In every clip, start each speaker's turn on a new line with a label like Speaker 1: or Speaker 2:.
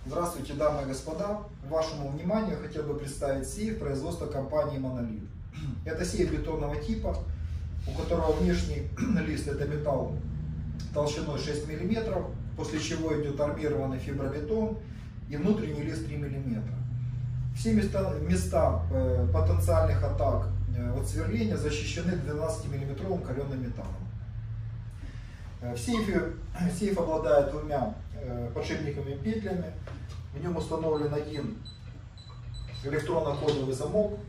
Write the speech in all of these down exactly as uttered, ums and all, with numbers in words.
Speaker 1: Здравствуйте, дамы и господа. Вашему вниманию я хотел бы представить сейф производства компании Monolith. Это сейф бетонного типа, у которого внешний лист это металл толщиной шесть миллиметров, после чего идет армированный фибробетон и внутренний лист три миллиметра. Все места, места э, потенциальных атак э, от сверления защищены двенадцатимиллиметровым каленым металлом. В сейфе, сейф обладает двумя э, подшипниковыми петлями. В нем установлен один электронно-кодовый замок.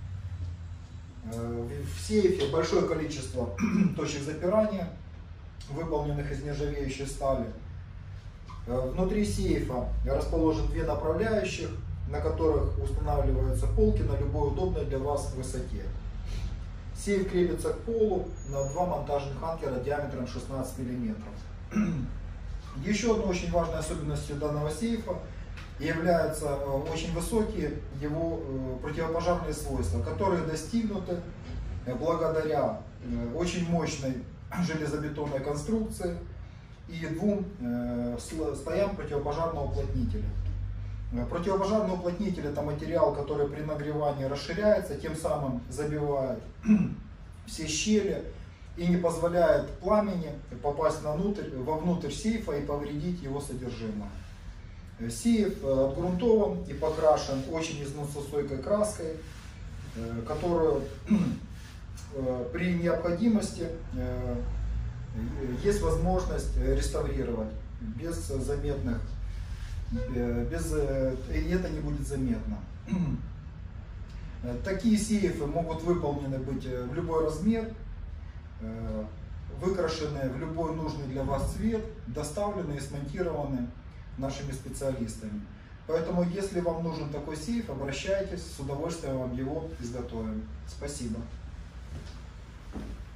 Speaker 1: Э, в сейфе большое количество точек запирания, выполненных из нержавеющей стали. Э, внутри сейфа расположены две направляющих, на которых устанавливаются полки на любой удобной для вас высоте. Сейф крепится к полу на два монтажных анкера диаметром шестнадцать миллиметров. Еще одной очень важной особенностью данного сейфа являются очень высокие его противопожарные свойства, которые достигнуты благодаря очень мощной железобетонной конструкции и двум слоям противопожарного уплотнителя. Противопожарный уплотнитель — это материал, который при нагревании расширяется, тем самым забивает все щели и не позволяет пламени попасть внутрь, вовнутрь сейфа и повредить его содержимое. Сейф отгрунтован и покрашен очень износостойкой краской, которую при необходимости есть возможность реставрировать без заметных Без, и это не будет заметно. Такие сейфы могут выполнены быть в любой размер, выкрашены в любой нужный для вас цвет, доставлены и смонтированы нашими специалистами. Поэтому, если вам нужен такой сейф, обращайтесь, с удовольствием вам его изготовим. Спасибо.